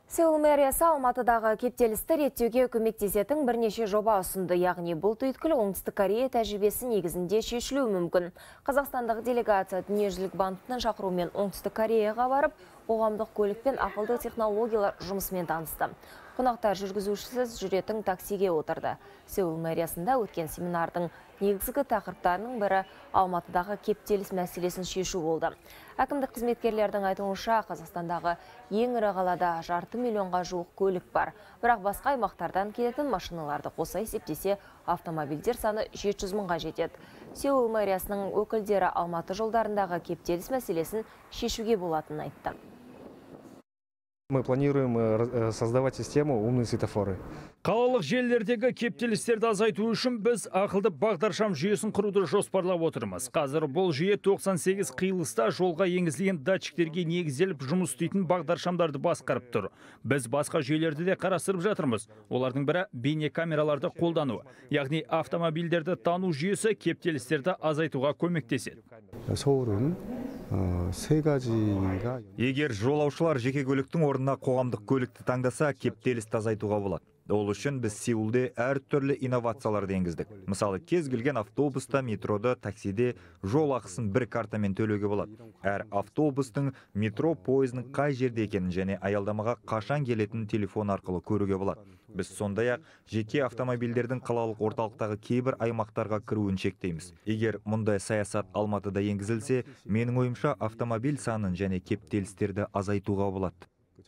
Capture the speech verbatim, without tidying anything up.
Сеул мэриясы Алматыдағы кептелісті реттеуге көмектесетін бірнеше жоба ұсынды, яғни бұл түйткіл Оңтүстік Корея тәжірибесі негізінде шешілуі мүмкін. Қазақстандық делегация Дүниежүзілік банкінің шақыруымен Оңтүстік Кореяға барып, қоғамдық көлік пен ақылды технологиялар жұмысымен танысты. Қонақтар жүргізушісіз жүретін таксиге отырды. Сеул мэриясында өткен семинардың негізгі тақырыптарының бірі Алматыдағы кептеліс мәселесін шешу болды. Әкімдік қызметкерлердің айтуынша, Қазақстандағы ең ірі қалада жарты миллионға жуық көлік бар. Бірақ басқа аймақтардан келетін машиналарды қоса есептесе, автомобильдер саны жеті жүз мыңға жетеді. Сеул мэриясының өкілдері Алматы жолдарындағы кептеліс мәселесін шешуге болатынын айтты. Мы планируем создавать систему умные светофоры. Қалалық желілердегі кептелістерді азайту үшін біз ақылды бағдаршам жүйесін құруды жоспарлап отырмыз. Қазір бұл жүйе тоқсан сегіз қиылыста жолға енгізілген датчиктерге негізделіп жұмыс істейтін бағдаршамдарды басқарып тұр. Біз басқа жүйелерді де қарастырып жатырмыз. Олардың бірі бейне камераларды қолдану, яғни автомобильдерді тану жүйесі кептелістерді азайтуға көмектеседі. 서울은 세 가지가 Егер жолаушылар жеке көліктің орнына қоғамдық көлікті таңдаса, кептелісті азайтуға болады. Ол үшін біз Сеулде әр түрлі инновацияларды енгіздік. Мысалы, кез келген автобуста, метрода, таксиде жол ақысын бір картамен төлеуге болады. Әр автобустың, метро пойызының қай жерде екенін және аялдамаға қашан келетінін телефон арқылы көруге болады. Біз сондай-ақ жеке автомобильдердің қалалық орталықтағы кейбір аймақтарға кіруін шектейміз. Егер мұндай саясат Алматыда енгізілсе, менің ойымша автомобиль санын және кептелістерді азайтуға болады.